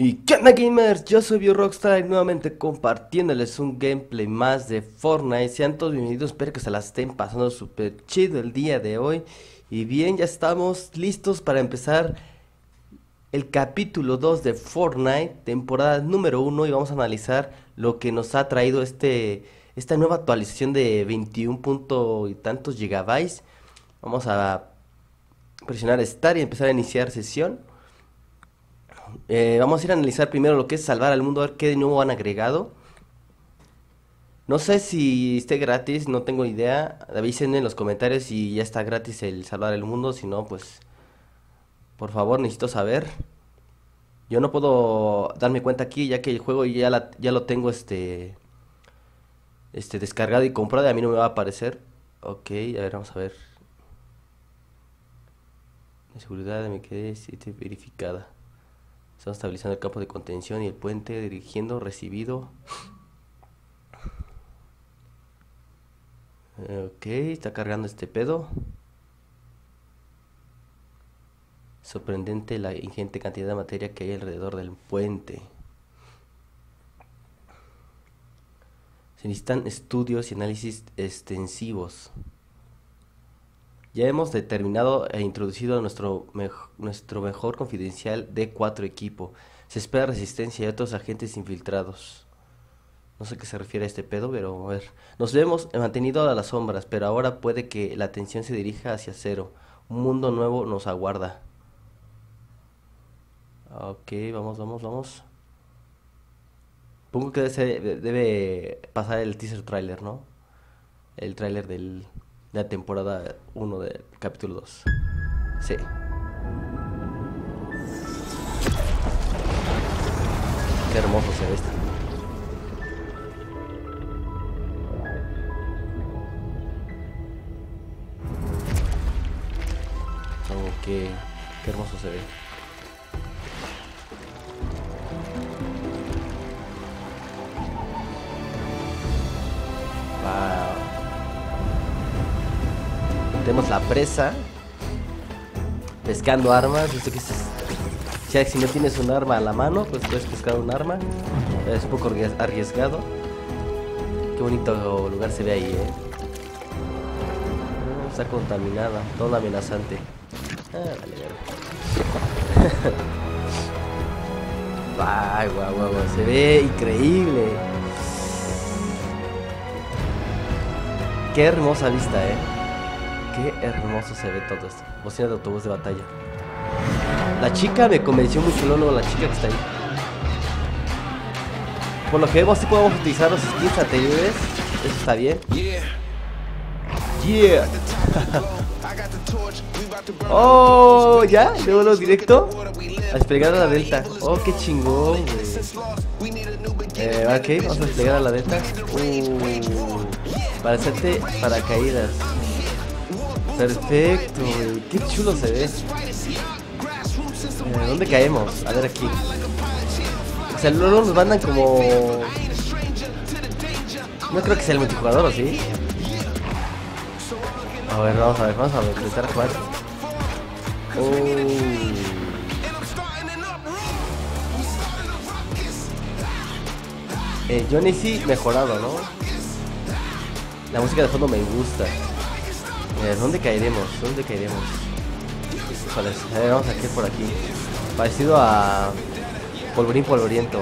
Y ¿qué onda, gamers? Yo soy BioRockstar y nuevamente compartiéndoles un gameplay más de Fortnite. Sean todos bienvenidos, espero que se la estén pasando súper chido el día de hoy. Y bien, ya estamos listos para empezar el capítulo 2 de Fortnite, temporada número 1. Y vamos a analizar lo que nos ha traído esta nueva actualización de 21 punto y tantos gigabytes. Vamos a presionar Start y empezar a iniciar sesión. Vamos a ir a analizar primero lo que es salvar al mundo, a ver qué de nuevo han agregado. No sé si esté gratis, no tengo idea. Avísenme en los comentarios si ya está gratis el salvar el mundo. Si no, pues por favor necesito saber. Yo no puedo darme cuenta aquí ya que el juego ya lo tengo descargado y comprado y a mí no me va a aparecer. Ok, a ver, vamos a ver. De seguridad me quedé verificada. Estamos estabilizando el campo de contención y el puente, dirigiendo, recibido. Ok, está cargando este pedo. Sorprendente la ingente cantidad de materia que hay alrededor del puente. Se necesitan estudios y análisis extensivos. Ya hemos determinado e introducido nuestro mejor confidencial D4 equipo. Se espera resistencia y otros agentes infiltrados. No sé qué se refiere a este pedo, pero a ver. Nos hemos mantenido a las sombras, pero ahora puede que la atención se dirija hacia cero. Un mundo nuevo nos aguarda. Ok, vamos. Supongo que debe pasar el teaser trailer, ¿no? El trailer de la temporada 1 del capítulo 2. Sí. Qué hermoso se ve esto. Oh, qué hermoso se ve. Wow. Tenemos la presa. Pescando armas. Esto que si no tienes un arma a la mano, pues puedes pescar un arma. Es un poco arriesgado. Qué bonito lugar se ve ahí, Está contaminada, todo amenazante. Vale, vale. Wow, se ve increíble. Qué hermosa vista, Qué hermoso se ve todo esto. Bocina de autobús de batalla. La chica me convenció mucho, Lolo, la chica que está ahí. Por lo que vemos, sí podemos utilizar los skins anteriores. Eso está bien. Yeah. Oh, ya, luego directo a desplegar a la delta. Oh, qué chingón, ok, vamos a desplegar a la delta. Para hacerte paracaídas. Perfecto, qué chulo se ve. ¿Dónde caemos? A ver aquí. O sea, luego nos mandan como... No creo que sea el multijugador, ¿o sí? A ver, vamos a intentar jugar. Johnny sí mejorado, ¿no? La música de fondo me gusta. ¿Dónde caeremos? Vale, vamos aquí por aquí. Parecido a Polvorín Polvoriento.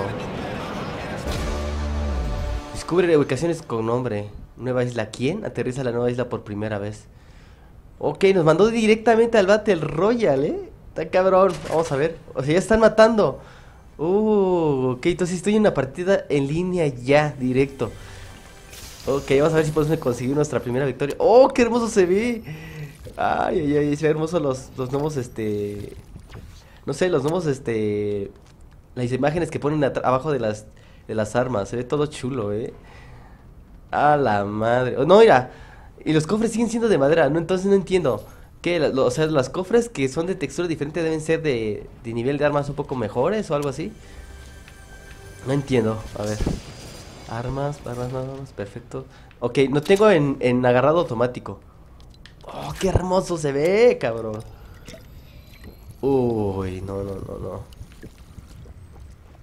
Descubre ubicaciones con nombre. Nueva isla. ¿Quién? Aterriza a la nueva isla por primera vez. Ok, nos mandó directamente al Battle Royale, Está cabrón. Vamos a ver. O sea, ya están matando. Ok, entonces estoy en una partida en línea ya, directo. Ok, vamos a ver si podemos conseguir nuestra primera victoria. ¡Oh, qué hermoso se ve! Ay, se ve hermoso los nuevos, no sé, los nuevos, las imágenes que ponen abajo de las armas. Se ve todo chulo, A la madre. Oh, no, mira. Y los cofres siguen siendo de madera, ¿no? Entonces no entiendo. ¿Qué? O sea, los cofres que son de textura diferente deben ser de nivel de armas un poco mejores o algo así. No entiendo. A ver. Armas, perfecto. Ok, no tengo en agarrado automático. Oh, qué hermoso se ve, cabrón. Uy, no.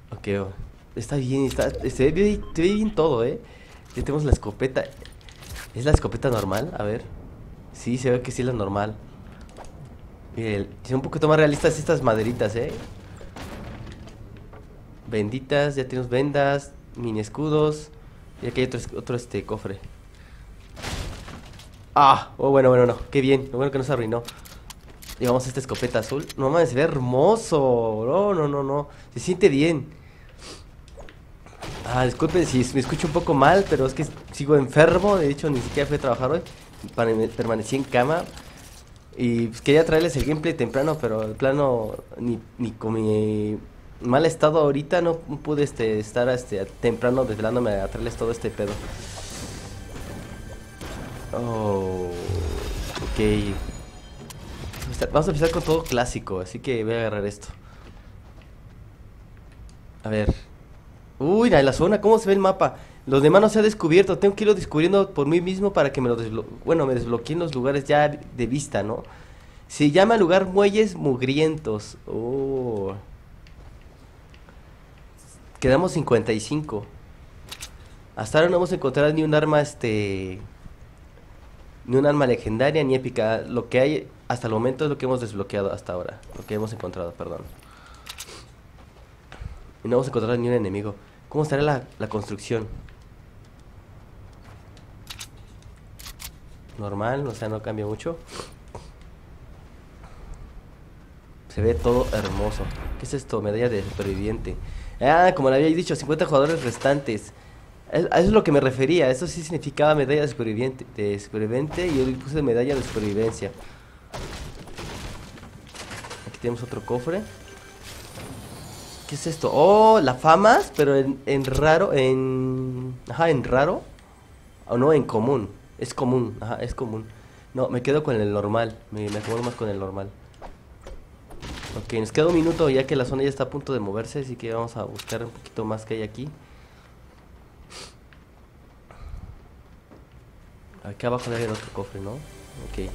Ok, está bien, se ve bien todo, Ya tenemos la escopeta. ¿Es la escopeta normal? A ver. Sí, se ve que sí es la normal. Miren, son un poquito más realistas estas maderitas, Benditas, ya tenemos vendas, mini escudos. Y aquí hay otro cofre. Ah, oh, bueno, no, qué bien, lo bueno que no se arruinó. Llevamos esta escopeta azul. No mames, se ve hermoso. No. Se siente bien. Ah, disculpen si me escucho un poco mal, pero es que sigo enfermo. De hecho, ni siquiera fui a trabajar hoy. Permanecí en cama. Y pues quería traerles el gameplay temprano, pero el plano ni con mi mal estado ahorita no pude estar temprano desvelándome a traerles todo este pedo. Oh, ok. Vamos a empezar con todo clásico, así que voy a agarrar esto. A ver. Uy, la zona, ¿cómo se ve el mapa? Los demás no se ha descubierto, tengo que irlo descubriendo por mí mismo para que me desbloqueen los lugares ya de vista, ¿no? Se llama lugar Muelles Mugrientos. Oh. Quedamos 55. Hasta ahora no hemos encontrado ni un arma, ni un arma legendaria ni épica. Lo que hay hasta el momento es lo que hemos desbloqueado hasta ahora. Lo que hemos encontrado, perdón. Y no hemos encontrado ni un enemigo. ¿Cómo estará la construcción? Normal, o sea, no cambia mucho. Se ve todo hermoso. ¿Qué es esto? Medalla de superviviente. Ah, como le había dicho, 50 jugadores restantes. A eso es lo que me refería. Eso sí significaba medalla de superviviente, y yo puse medalla de supervivencia. Aquí tenemos otro cofre. ¿Qué es esto? Oh, la famas, pero en raro, Ajá, en raro. O no, en común. Es común, ajá, es común. No, me quedo con el normal. Me acomodo más con el normal. Ok, nos queda un minuto ya que la zona ya está a punto de moverse, así que vamos a buscar un poquito más que hay aquí. Aquí abajo hay otro cofre, ¿no? Ok.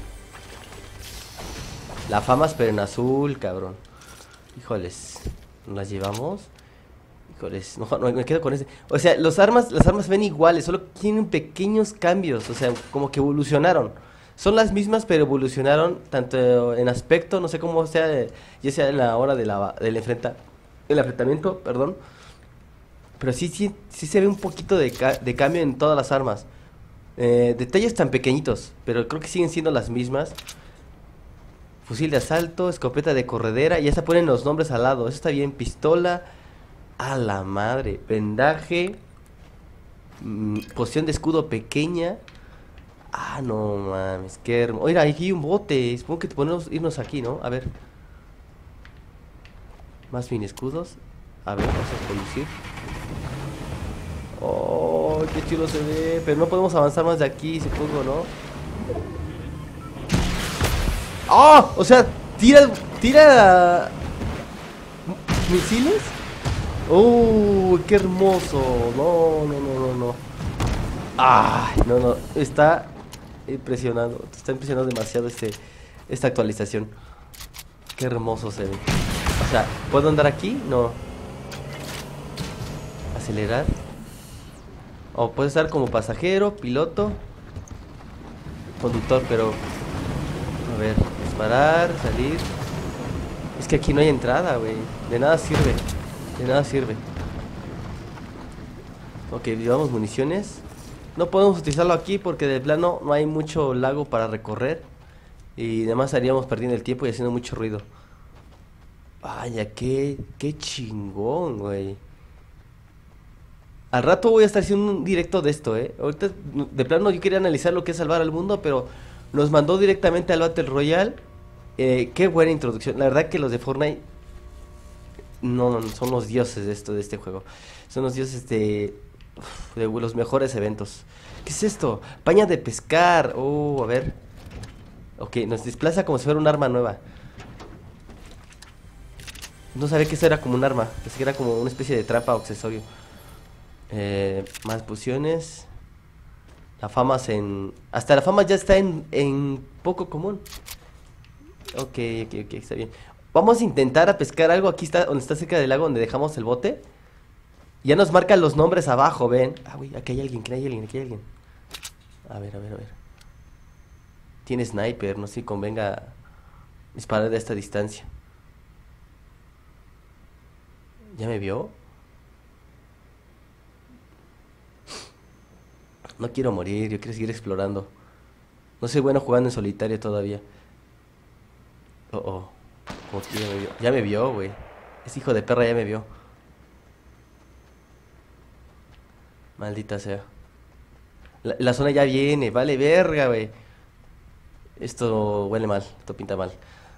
La famas, pero en azul, cabrón. Híjoles. ¿Nos las llevamos? Híjoles, no, me quedo con ese. O sea, las armas se ven iguales, solo tienen pequeños cambios. O sea, como que evolucionaron. Son las mismas, pero evolucionaron tanto en aspecto, no sé cómo sea, ya sea en la hora del enfrentamiento, perdón. Pero sí se ve un poquito de cambio en todas las armas. Detalles tan pequeñitos, pero creo que siguen siendo las mismas. Fusil de asalto, escopeta de corredera, y ya se ponen los nombres al lado. Eso está bien, pistola, a la madre, vendaje, poción de escudo pequeña. Ah, no mames, qué hermoso. Oiga, aquí hay un bote, supongo que te podemos irnos aquí, ¿no? A ver. Más mini escudos. A ver, vamos a conducir. Oh, qué chulo se ve. Pero no podemos avanzar más de aquí, supongo, ¿no? ¡Oh! O sea, tira misiles. ¡Oh, qué hermoso! No. ¡Ay! No. Está impresionando demasiado esta actualización. Qué hermoso se ve. O sea, ¿puedo andar aquí? No. Acelerar. O puede estar como pasajero, piloto, conductor, pero... A ver, disparar, salir. Es que aquí no hay entrada, güey. De nada sirve. Ok, llevamos municiones. No podemos utilizarlo aquí porque de plano no hay mucho lago para recorrer. Y además estaríamos perdiendo el tiempo y haciendo mucho ruido. Vaya, qué chingón, güey. Al rato voy a estar haciendo un directo de esto, Ahorita, de plano, yo quería analizar lo que es salvar al mundo, pero nos mandó directamente al Battle Royale. Qué buena introducción. La verdad que los de Fortnite no son los dioses de este juego. Son los dioses de los mejores eventos. ¿Qué es esto? Paña de pescar. Oh, a ver. Ok, nos desplaza como si fuera un arma nueva. No sabía que eso era como un arma. Pensé que era como una especie de trampa o accesorio. Más pociones. La fama hasta la fama ya está en poco común. Ok, está bien. Vamos a intentar a pescar algo. Aquí está, donde está cerca del lago, donde dejamos el bote. Ya nos marcan los nombres abajo, ven. Ah, güey, aquí hay alguien, aquí hay alguien, aquí hay alguien. A ver, a ver, a ver. Tiene sniper, no sé si convenga disparar de esta distancia. ¿Ya me vio? No quiero morir, yo quiero seguir explorando. No soy bueno jugando en solitario todavía. Oh, oh. Como que ya me vio. Ya me vio, güey. Ese hijo de perra ya me vio. Maldita sea. La zona ya viene, vale verga, güey. Esto huele mal, esto pinta mal.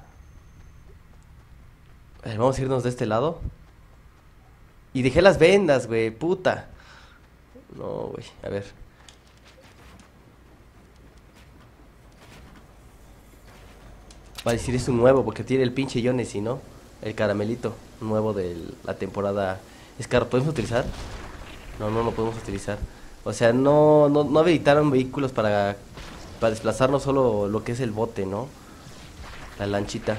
A ver, vamos a irnos de este lado. Y dejé las vendas, güey, puta. No, güey, a ver. Va a decir es un nuevo porque tiene el pinche Yonesy, ¿no? El caramelito nuevo de la temporada. Es caro, ¿podemos utilizar? No, no lo podemos utilizar. O sea, no habilitaron vehículos para desplazarnos, solo lo que es el bote, ¿no? La lanchita.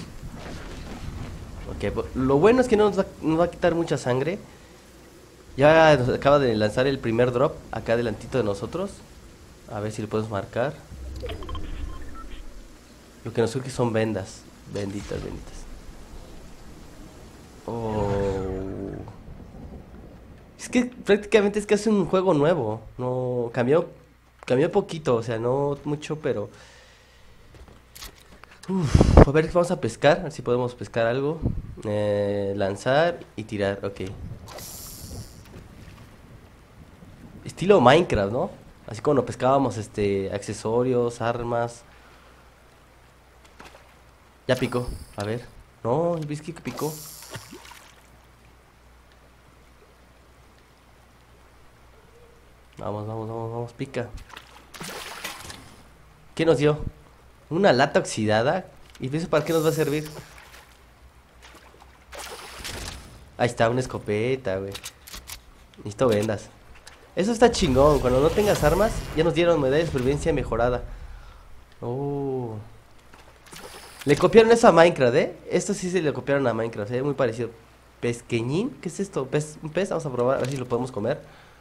Ok, lo bueno es que nos va a quitar mucha sangre. Ya nos acaba de lanzar el primer drop acá delantito de nosotros. A ver si lo podemos marcar. Lo que nos surge son vendas. Benditas, benditas. Oh. Es que prácticamente es que es un juego nuevo. No cambió poquito, o sea, no mucho, pero a ver, vamos a pescar, a ver si podemos pescar algo. Lanzar y tirar, ok. Estilo Minecraft, ¿no? Así como pescábamos accesorios, armas. Ya picó, a ver. No, el whisky que picó. Vamos, vamos, vamos, vamos, pica. ¿Qué nos dio? Una lata oxidada. ¿Y eso para qué nos va a servir? Ahí está, una escopeta, güey. Necesito vendas. Eso está chingón. Cuando no tengas armas, ya nos dieron medalla de supervivencia mejorada. Oh. Le copiaron eso a Minecraft, ¿eh? Esto sí se le copiaron a Minecraft, muy parecido. Pesqueñín, ¿qué es esto? ¿Un pez? Vamos a probar, a ver si lo podemos comer.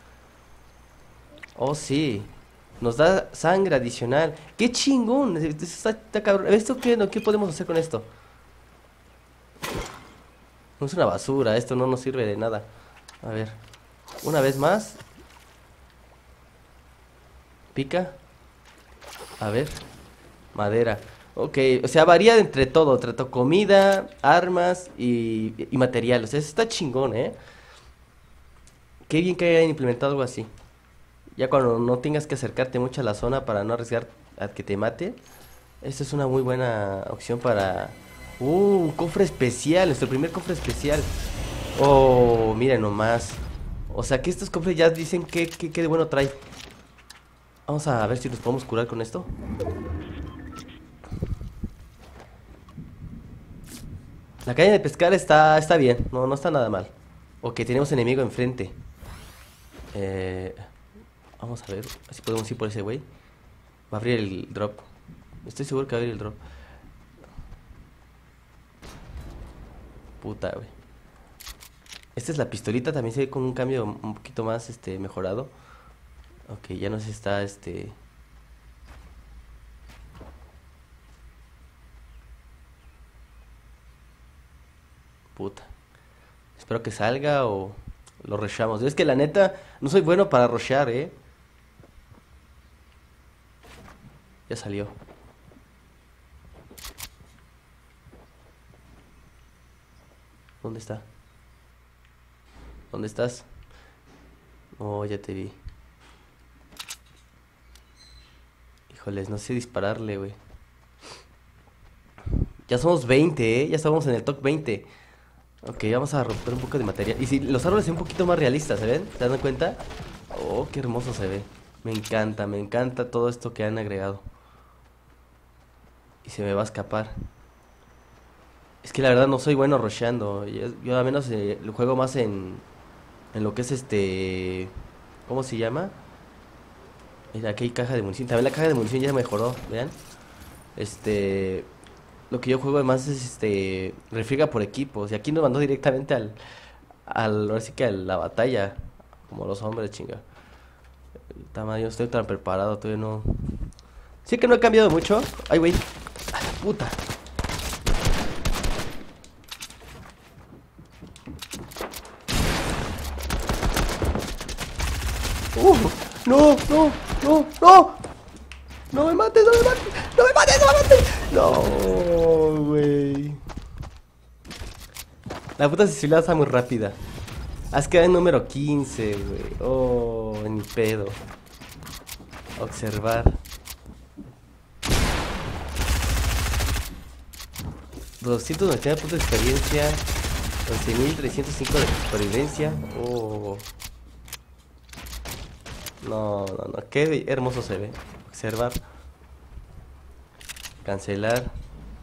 Oh, sí. Nos da sangre adicional. ¡Qué chingón! Está cabrón. ¿Esto qué podemos hacer con esto? No es una basura, esto no nos sirve de nada. A ver. Una vez más. Pica. A ver. Madera. Ok, o sea, varía entre todo. Trato comida, armas y material. O sea, eso está chingón, ¿eh? Qué bien que hayan implementado algo así. Ya cuando no tengas que acercarte mucho a la zona para no arriesgar a que te mate. Esta es una muy buena opción para... un cofre especial, nuestro primer cofre especial. Oh, miren nomás. O sea que estos cofres ya dicen que de bueno trae. Vamos a ver si nos podemos curar con esto. La caña de pescar está bien, no está nada mal. Ok, tenemos enemigo enfrente. Eh, Vamos a ver si podemos ir por ese güey. Va a abrir el drop. Estoy seguro que va a abrir el drop. Puta, güey. Esta es la pistolita, también se ve con un cambio un poquito más mejorado. Ok, ya nos está puta. Espero que salga o lo rushamos. Es que la neta, no soy bueno para rushear, Ya salió. ¿Dónde está? ¿Dónde estás? Oh, ya te vi. Híjoles, no sé dispararle, güey. Ya somos 20, ya estamos en el top 20. Ok, vamos a romper un poco de material. Y si los árboles son un poquito más realistas, ¿se ven? ¿Se dan cuenta? Oh, qué hermoso se ve. Me encanta todo esto que han agregado. Y se me va a escapar. Es que la verdad no soy bueno rusheando. Yo al menos lo juego más en lo que es ¿cómo se llama? Mira, aquí hay caja de munición. También la caja de munición ya mejoró, vean. Este... Lo que yo juego además es refriega por equipos. Y aquí nos mandó directamente ahora sí que a la batalla. Como los hombres, chinga. Yo no estoy tan preparado, todavía no. Sí que no he cambiado mucho. Ay, güey. A la puta. No, no, no, no. No me mates, no me mates. No me mates, no me mates. No, güey. La puta Sicilia está muy rápida. Has quedado en número 15, güey. Oh, ni pedo. Observar. 299 puntos de experiencia. 11.305 de supervivencia. Oh. No, no, no. Qué hermoso se ve. Observar. Cancelar.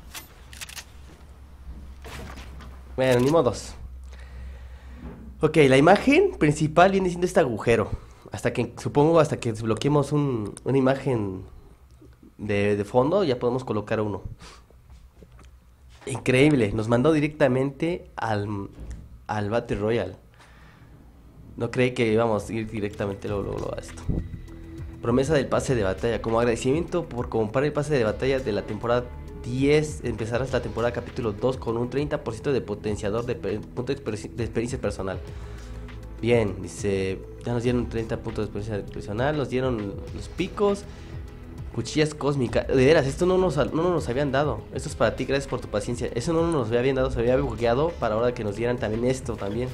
Bueno, ni modos. Ok, la imagen principal viene siendo este agujero. Hasta que, supongo, hasta que desbloqueemos una imagen de fondo, ya podemos colocar uno. Increíble, nos mandó directamente al Battle Royale. No creí que íbamos a ir directamente luego a esto. Promesa del pase de batalla. Como agradecimiento por comprar el pase de batalla de la temporada 10, empezarás la temporada capítulo 2 con un 30% de potenciador de punto de experiencia personal. Bien, dice, ya nos dieron 30 puntos de experiencia personal, nos dieron los picos, cuchillas cósmicas. De veras, esto no nos habían dado. Esto es para ti, gracias por tu paciencia. Eso no nos habían dado, se había bugueado para ahora que nos dieran también esto también.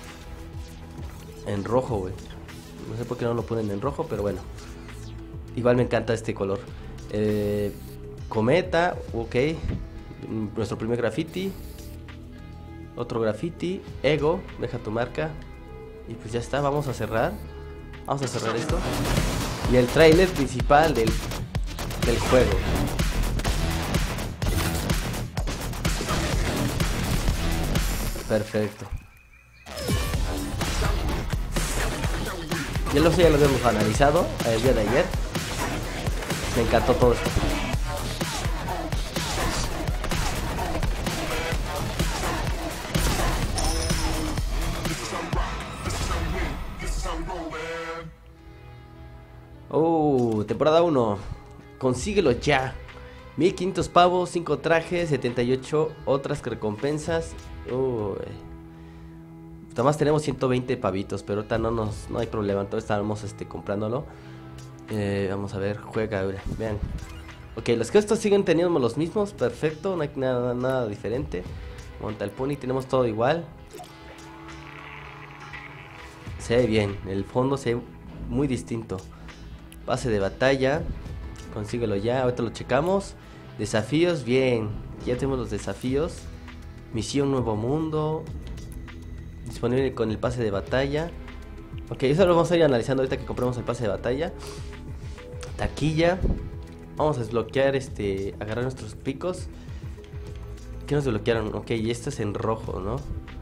En rojo, güey. No sé por qué no lo ponen en rojo, pero bueno. Igual me encanta este color. Cometa, ok. Nuestro primer graffiti. Otro graffiti. Ego, deja tu marca. Y pues ya está, vamos a cerrar. Vamos a cerrar esto. Y el tráiler principal del juego. Perfecto. Ya lo habíamos analizado el día de ayer. Me encantó todo esto. Temporada 1. Consíguelo ya. 1500 pavos, 5 trajes, 78 otras recompensas. Además tenemos 120 pavitos, pero ahorita no hay problema. Entonces estábamos comprándolo. Vamos a ver, juega, vean. Ok, los gestos siguen teniendo los mismos, perfecto, no hay nada diferente. Monta el pony, tenemos todo igual. Se ve bien, el fondo se ve muy distinto. Pase de batalla, consíguelo ya, ahorita lo checamos. Desafíos, bien, ya tenemos los desafíos. Misión Nuevo Mundo, disponible con el pase de batalla. Ok, eso lo vamos a ir analizando ahorita que compremos el pase de batalla. Taquilla. Vamos a desbloquear, agarrar nuestros picos. ¿Qué nos desbloquearon? Ok, y esto es en rojo, ¿no?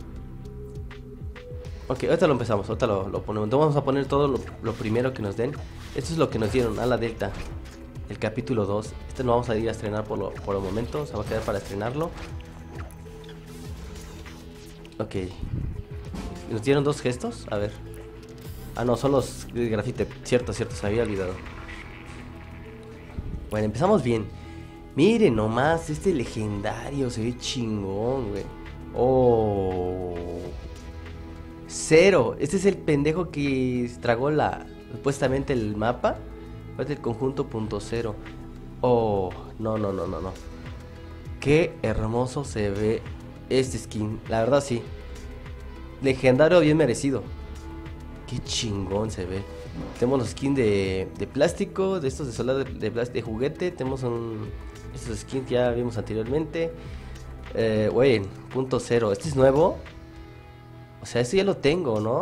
Ok, ahorita lo empezamos, ahorita lo ponemos. Entonces vamos a poner todo lo primero que nos den. Esto es lo que nos dieron, a la Delta. El capítulo 2. Este no vamos a ir a estrenar por el momento. Se va a quedar para estrenarlo. Ok. ¿Nos dieron 2 gestos? A ver. Ah, no, son los de grafite. Cierto, se había olvidado. Bueno, empezamos bien. Miren nomás, este legendario se ve chingón, güey. Oh. 0. Este es el pendejo que tragó supuestamente el mapa. Parte del conjunto .0. Oh, no. Qué hermoso se ve este skin. La verdad sí. Legendario bien merecido. Qué chingón se ve. Tenemos los skins de plástico, de estos de soldado de juguete. Tenemos estos skins que ya vimos anteriormente. Güey, .0. Este es nuevo. O sea, este ya lo tengo, ¿no?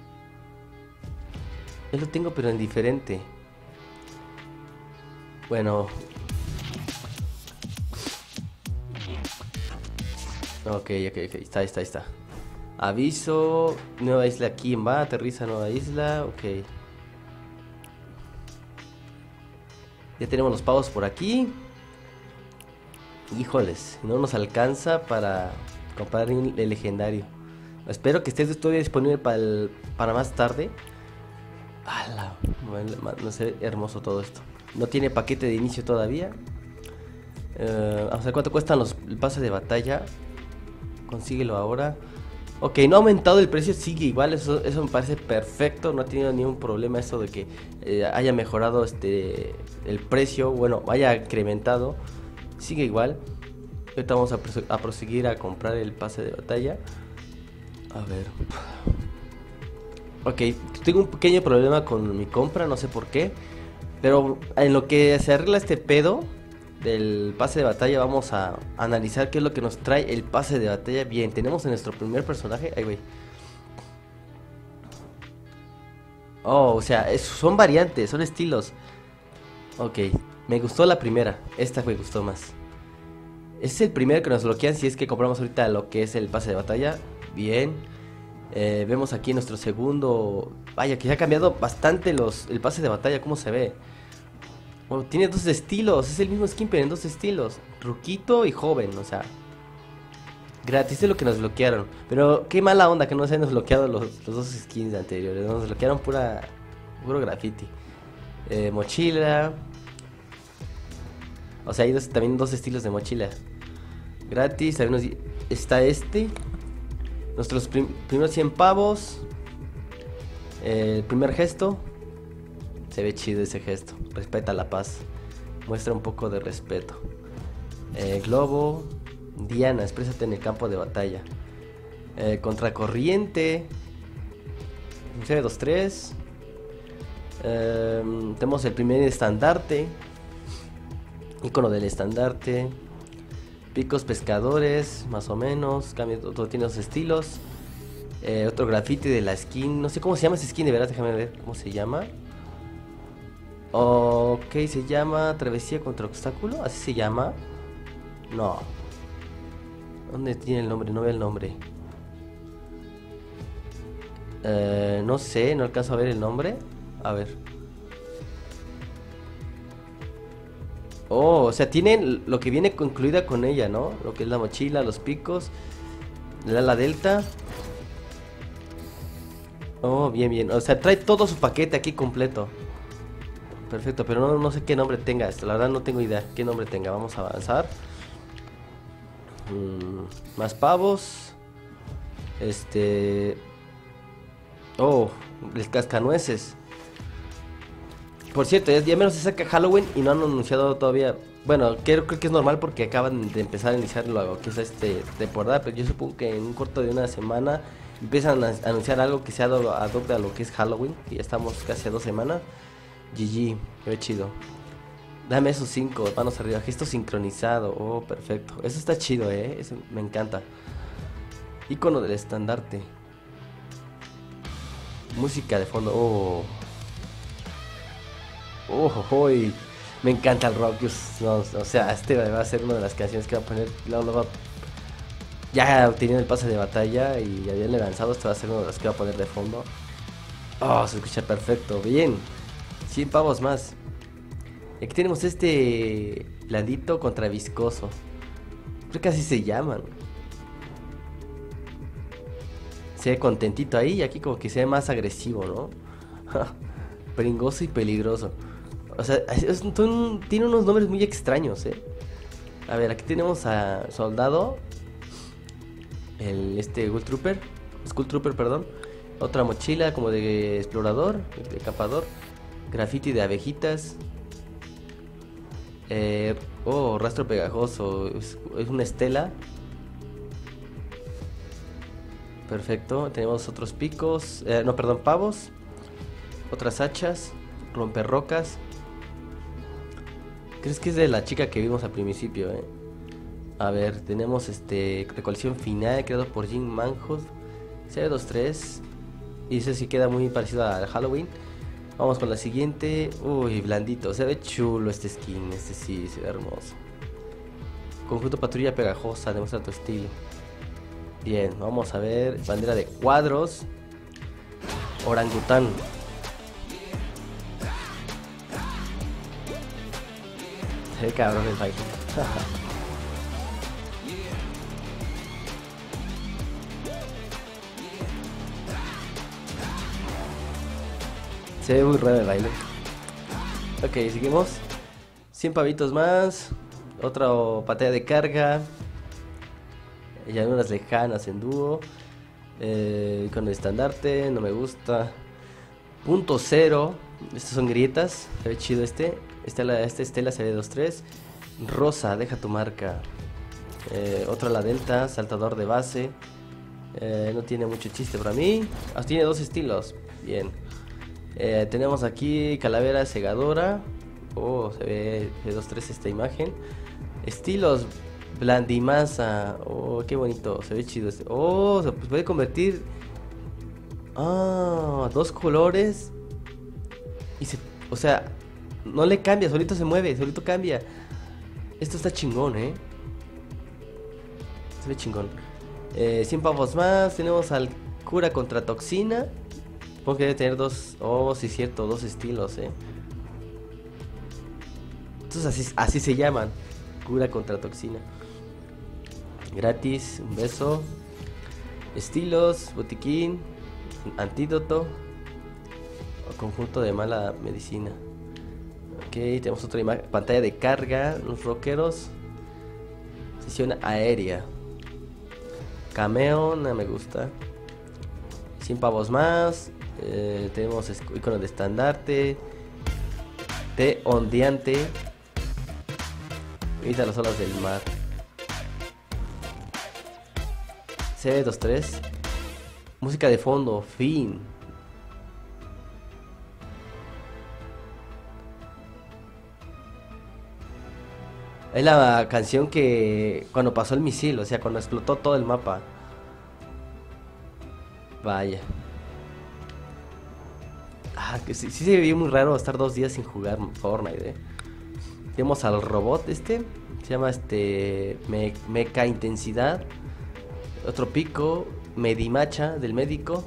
Ya lo tengo, pero en diferente. Bueno. Ok. Está. Aviso. Nueva isla. ¿Quién va? Aterriza nueva isla. Ok. Ya tenemos los pavos por aquí. Híjoles, no nos alcanza para comprar el legendario. Espero que esté todavía disponible para más tarde. ¡Hala! No sé, hermoso todo esto. No tiene paquete de inicio todavía. Vamos a ver cuánto cuestan el pase de batalla. Consíguelo ahora. Ok, no ha aumentado el precio, sigue igual, eso me parece perfecto. No ha tenido ningún problema eso de que haya mejorado el precio. Bueno, haya incrementado. Sigue igual. Ahorita vamos a proseguir a comprar el pase de batalla. A ver. Ok, tengo un pequeño problema con mi compra, no sé por qué. Pero en lo que se arregla este pedo del pase de batalla, vamos a analizar qué es lo que nos trae el pase de batalla. Bien, tenemos en nuestro primer personaje. Ay, güey. Oh, o sea, son variantes, son estilos. Ok, me gustó la primera. Esta me gustó más. Es el primero que nos bloquean si es que compramos ahorita lo que es el pase de batalla. Bien. Vemos aquí nuestro segundo. Vaya, que ya ha cambiado bastante el pase de batalla, cómo se ve. Oh, tiene dos estilos, es el mismo skin pero en dos estilos. Ruquito y joven, o sea. Gratis es lo que nos bloquearon. Pero qué mala onda que no se hayan bloqueado los dos skins anteriores. Nos bloquearon puro graffiti. Mochila. O sea, hay también dos estilos de mochila. Gratis, también está este. Nuestros primeros 100 pavos. El primer gesto. Se ve chido ese gesto. Respeta la paz. Muestra un poco de respeto. Globo. Diana, exprésate en el campo de batalla. Contracorriente. CV23. Tenemos el primer estandarte. Icono del estandarte. Picos pescadores, más o menos. Cambia, todo tiene los estilos. Otro graffiti de la skin. No sé cómo se llama ese skin, de verdad, déjame ver cómo se llama. Ok, se llama Travesía contra Obstáculo. ¿Así se llama? No. ¿Dónde tiene el nombre? No veo el nombre. No sé, no alcanzo a ver el nombre. A ver. Oh, o sea, tiene lo que viene incluida con ella, ¿no? Lo que es la mochila, los picos, el ala delta. Oh, bien, bien. O sea, trae todo su paquete aquí completo. Perfecto, pero no sé qué nombre tenga esto. La verdad no tengo idea qué nombre tenga. Vamos a avanzar. Más pavos. Oh, el cascanueces. Por cierto, ya menos se saca Halloween y no han anunciado todavía. Bueno, creo que es normal porque acaban de empezar a iniciar lo que es temporada. Pero yo supongo que en un corto de una semana empiezan a anunciar algo que sea adopte a lo que es Halloween. Y ya estamos casi a 2 semanas. GG, qué chido. Dame esos 5, manos arriba. Gesto sincronizado. Oh, perfecto. Eso está chido, eso me encanta. Icono del estandarte. Música de fondo. Oh. Oh, oh, me encanta el rock. No, o sea, va a ser una de las canciones que va a poner. Luego, ya teniendo el pase de batalla y ya bien lanzado, va a ser una de las que va a poner de fondo. Oh, se escucha perfecto. Bien. 100 pavos más. Y aquí tenemos blandito contra viscoso. Creo que así se llaman. Se ve contentito ahí y aquí como que se ve más agresivo, ¿no? Pringoso y peligroso. O sea, tiene unos nombres muy extraños, A ver, aquí tenemos a Soldado. Skull Trooper, perdón. Otra mochila como de explorador, de escapador. Graffiti de abejitas. Rastro pegajoso. Es una estela. Perfecto. Tenemos otros picos. No, perdón, pavos. Otras hachas. Romperrocas. ¿Crees que es de la chica que vimos al principio, A ver, tenemos recolección final creado por Jim Manhood. CV23. Y ese sí queda muy parecido al Halloween. Vamos con la siguiente. Uy, blandito. Se ve chulo este skin. Este sí, se ve hermoso. Conjunto patrulla pegajosa. Demuestra tu estilo. Bien, vamos a ver. Bandera de cuadros. Orangután. Se ve cabrón el baile. Se ve muy raro el baile. Ok, seguimos. 100 pavitos más. Otra pantalla de carga. Llanuras lejanas en dúo. Con el estandarte, no me gusta. Punto cero. Estas son grietas. Se ve chido este. Estela se ve 2-3. Rosa, deja tu marca. Otra la delta, saltador de base. No tiene mucho chiste para mí. Tiene dos estilos. Bien. Tenemos aquí calavera segadora. Oh, se ve de 2-3 esta imagen. Estilos blandimasa. Oh, qué bonito. Se ve chido este. Oh, se puede convertir. Ah, dos colores. Y o sea, no le cambia, solito se mueve, solito cambia. Esto está chingón, se ve chingón. 100 pavos más. Tenemos al cura contra toxina. Supongo que debe tener dos. Oh, sí, cierto, dos estilos, Entonces así se llaman. Cura contra toxina. Gratis, un beso. Estilos, botiquín, antídoto o conjunto de mala medicina. Ok, tenemos otra imagen. Pantalla de carga, los rockeros. Sesión aérea. Cameo, no me gusta. 100 pavos más. Tenemos icono de estandarte. Té ondeante. Evita las olas del mar. C23. Música de fondo, fin. Es la canción que cuando pasó el misil, o sea, cuando explotó todo el mapa. Vaya. Que sí se vio muy raro estar 2 días sin jugar Fortnite, Tenemos al robot se llama Mecha Intensidad. Otro pico, Medimacha del médico.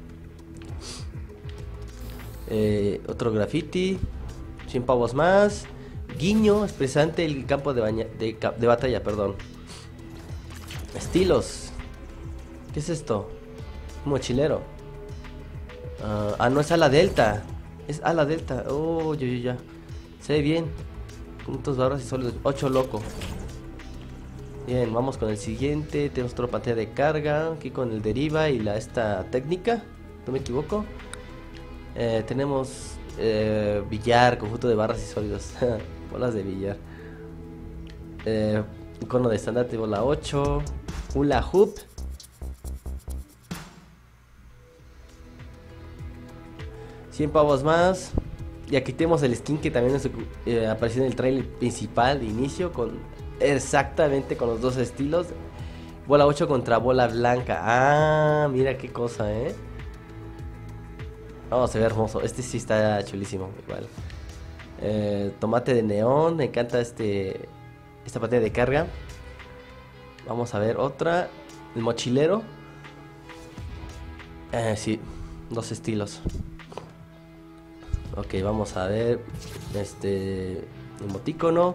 Otro graffiti. 100 pavos más. Guiño, expresante el campo de batalla, perdón. Estilos. ¿Qué es esto? Un mochilero. No es ala delta. Es ala delta. Oh, ya. Se ve bien. Puntos barras y sólidos. 8 loco. Bien, vamos con el siguiente. Tenemos otra pantalla de carga. Aquí con el deriva y esta técnica. No me equivoco. Tenemos billar, conjunto de barras y sólidos. Bolas de billar. Icono de estandarte, bola 8. Hula hoop. $100 pavos más. Y aquí tenemos el skin que también apareció en el trailer principal de inicio. Exactamente con los dos estilos. Bola 8 contra bola blanca. Mira qué cosa, Oh, se ve hermoso. Este sí está chulísimo. Igual. Tomate de neón. Me encanta esta pantalla de carga. Vamos a ver otra. El mochilero. Sí, dos estilos. Ok, vamos a ver. Emotícono.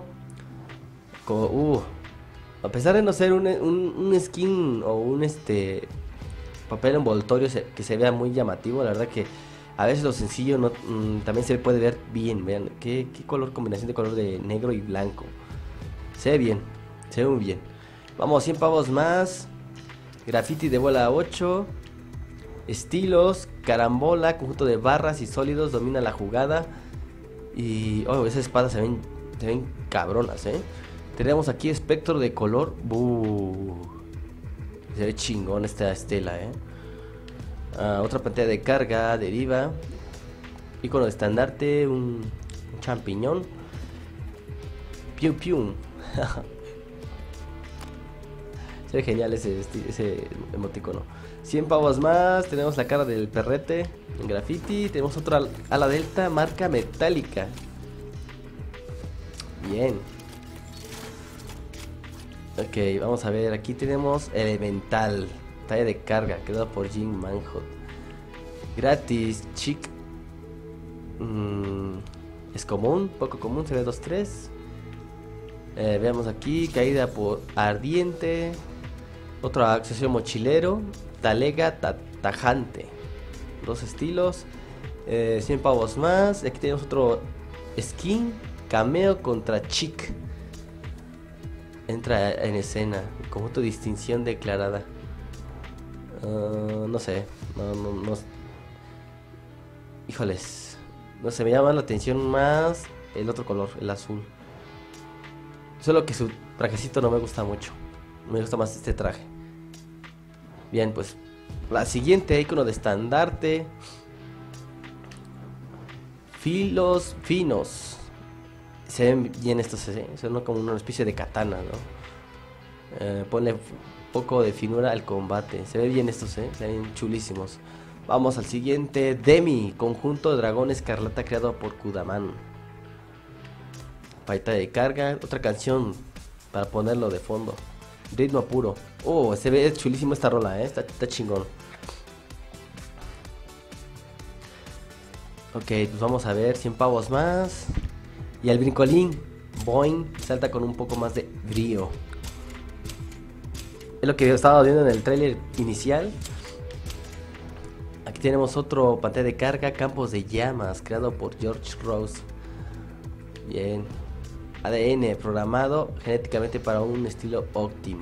A pesar de no ser un skin o un papel envoltorio que se vea muy llamativo, la verdad que a veces lo sencillo también se puede ver bien. Vean qué color, combinación de color de negro y blanco. Se ve bien, se ve muy bien. Vamos, 100 pavos más. Graffiti de bola 8. Estilos, carambola, conjunto de barras y sólidos, domina la jugada. Y esas espadas se ven cabronas, Tenemos aquí espectro de color. Se ve chingón esta estela, otra pantalla de carga, deriva. Icono de estandarte, un champiñón. Piu piu. Se ve genial ese emoticono. 100 pavos más. Tenemos la cara del perrete en graffiti. Tenemos otra ala delta, marca metálica. Bien. Ok, vamos a ver. Aquí tenemos elemental, talla de carga, creado por Jim Manhot. Gratis, chic. Es común, poco común, se ve 2-3. Veamos aquí, caída por ardiente. Otro accesorio mochilero. Talega tajante. Dos estilos. 100 pavos más. Aquí tenemos otro skin. Cameo contra Chic. Entra en escena. Conjunto distinción declarada. No sé. No. Híjoles. No sé, me llama la atención más el otro color, el azul. Solo que su trajecito no me gusta mucho. Me gusta más este traje. Bien, pues la siguiente, icono de estandarte. Filos finos. Se ven bien estos, son como una especie de katana, ¿no? Ponle un poco de finura al combate. Se ven bien estos, se ven chulísimos. Vamos al siguiente. Demi, conjunto de dragón escarlata creado por Kudaman. Paita de carga, otra canción para ponerlo de fondo. Ritmo puro. Oh, se ve chulísimo esta rola, está chingón. Ok, pues vamos a ver, 100 pavos más. Y el brincolín, Boing, salta con un poco más de brío. Es lo que estaba viendo en el tráiler inicial. Aquí tenemos otro pantalla de carga, campos de llamas, creado por George Rose. Bien. ADN, programado genéticamente para un estilo óptimo.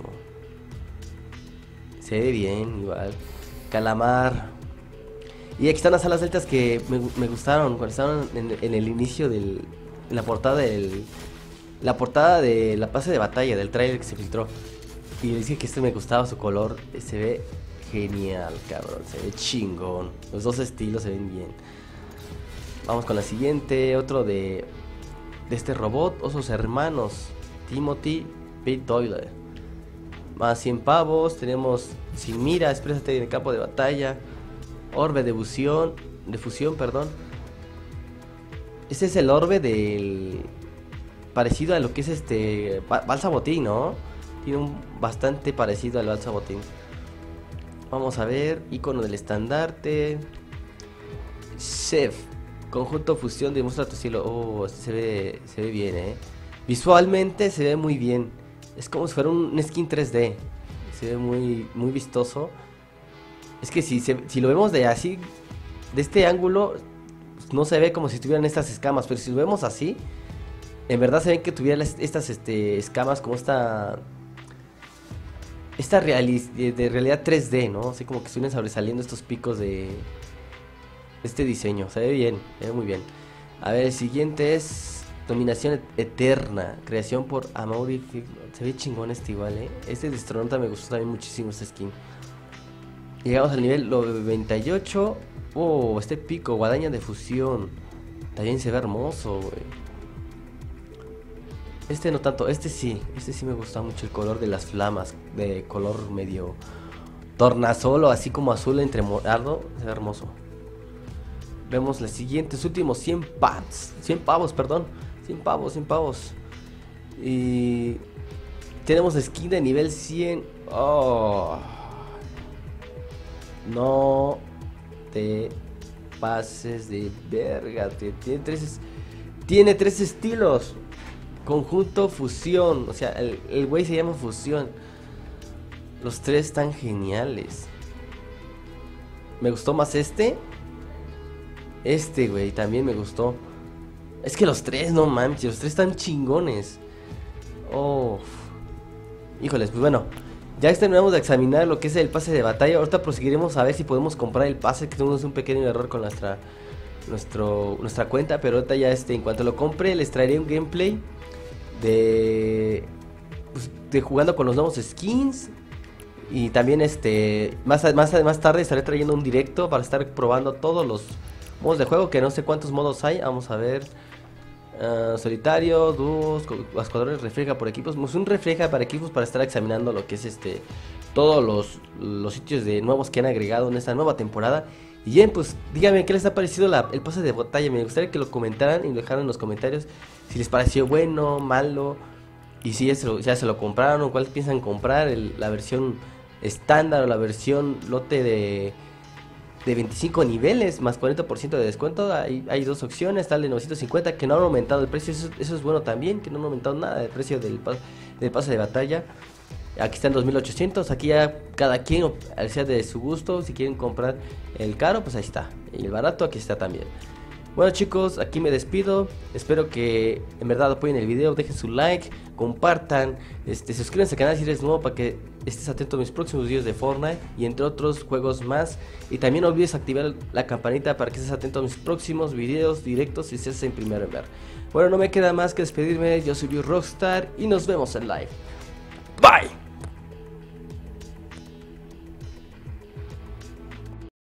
Se ve bien, igual. Calamar. Y aquí están las alas deltas que me gustaron cuando estaban en el inicio del... En la portada del... La portada de la pase de batalla, del trailer que se filtró. Y dije que este me gustaba su color. Se ve genial, cabrón. Se ve chingón. Los dos estilos se ven bien. Vamos con la siguiente. Otro de este robot. Osos hermanos. Timothy Pete Doyle. Más 100 pavos. Tenemos sin mira. Exprésate en el campo de batalla. Orbe de fusión. Perdón. Este es el orbe del... Parecido a lo que es Balsa Botín, ¿no? Tiene un bastante parecido al Balsa Botín. Vamos a ver. Icono del estandarte. Chef. Conjunto fusión demuestra tu estilo. Oh, este se ve bien, Visualmente se ve muy bien. Es como si fuera un skin 3D. Se ve muy vistoso. Es que si lo vemos de así, de este ángulo, pues no se ve como si tuvieran estas escamas. Pero si lo vemos así, en verdad se ven que tuvieran estas escamas como esta de realidad 3D, ¿no? Así como que estuvieran sobresaliendo estos picos de este diseño. Se ve bien, se ve muy bien. A ver, el siguiente es Dominación Eterna, creación por Amaury. Se ve chingón igual, Este de Astronauta me gustó también muchísimo, este skin. Llegamos al nivel 98. Oh, este pico, guadaña de fusión. También se ve hermoso, güey. Este no tanto, este sí me gusta mucho el color de las flamas. De color medio tornasol o así como azul entre morado. Se ve hermoso. Vemos los siguientes, últimos 100 pavos, perdón. 100 pavos. Y tenemos skin de nivel 100. Oh. No te pases de verga. Tiene tres estilos. Conjunto fusión. O sea, el güey se llama fusión. Los tres están geniales. Me gustó más este, güey, también me gustó. Es que los tres, no mames, los tres están chingones. Oh. Híjoles, pues bueno. Ya terminamos de examinar lo que es el pase de batalla. Ahorita proseguiremos a ver si podemos comprar el pase, que tuvimos un pequeño error con nuestra cuenta. Pero ahorita ya en cuanto lo compre, les traeré un gameplay de jugando con los nuevos skins. Y también más tarde estaré trayendo un directo para estar probando todos los modos de juego, que no sé cuántos modos hay. Vamos a ver. Solitario, dúos, escuadrones, refleja por equipos. Un refleja para equipos para estar examinando lo que es todos los sitios de nuevos que han agregado en esta nueva temporada. Y bien, pues díganme qué les ha parecido el pase de batalla. Me gustaría que lo comentaran y lo dejaran en los comentarios si les pareció bueno, malo, y si ya se lo compraron o cuál piensan comprar, la versión estándar o la versión lote de 25 niveles más 40% de descuento. Hay dos opciones. Está el de 950, que no han aumentado el precio. Eso es bueno también, que no han aumentado nada el precio del pase de batalla. Aquí están 2800, aquí ya cada quien, sea de su gusto, si quieren comprar el caro, pues ahí está. Y el barato aquí está también. Bueno chicos, aquí me despido, espero que en verdad apoyen el video, dejen su like, compartan, suscríbanse al canal si eres nuevo para que estés atento a mis próximos videos de Fortnite y entre otros juegos más. Y también no olvides activar la campanita para que estés atento a mis próximos videos directos y estés en primero en ver. Bueno, no me queda más que despedirme, yo soy Rockstar y nos vemos en live. Bye.